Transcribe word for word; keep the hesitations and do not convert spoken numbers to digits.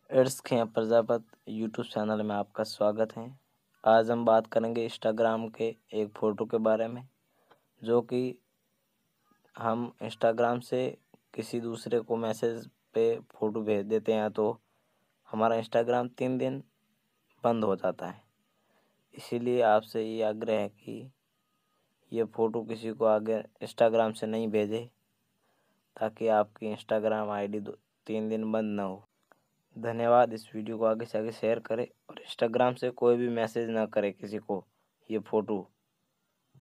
It's खे Prajapati YouTube channel में आपका स्वागत है। आज हम बात करेंगे इंस्टाग्राम के एक फ़ोटो के बारे में, जो कि हम इंस्टाग्राम से किसी दूसरे को मैसेज पे फ़ोटो भेज देते हैं तो हमारा इंस्टाग्राम तीन दिन बंद हो जाता है। इसीलिए आपसे ये आग्रह है कि ये फ़ोटो किसी को आगे इंस्टाग्राम से नहीं भेजें, ताकि आपकी इंस्टाग्राम आईडी दो तीन दिन बंद ना हो। धन्यवाद। इस वीडियो को आगे से आगे शेयर करें और इंस्टाग्राम से कोई भी मैसेज ना करें किसी को ये फ़ोटो